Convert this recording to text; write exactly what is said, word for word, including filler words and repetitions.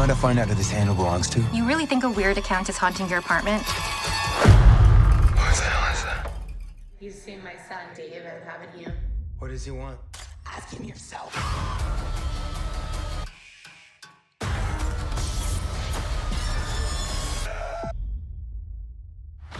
mind if I find out who this handle belongs to? You really think a weird account is haunting your apartment? What the hell is that? You've seen my son, David, haven't you? What does he want? Ask him yourself.